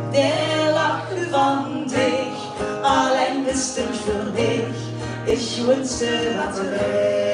der lacht van dich, allein bist du für dich, ich wünschte, warte weg.